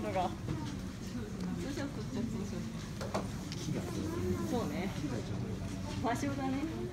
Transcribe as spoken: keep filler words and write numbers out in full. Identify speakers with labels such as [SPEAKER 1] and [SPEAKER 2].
[SPEAKER 1] のが。ツーショットっちゃツーショット。そうね。場所だね。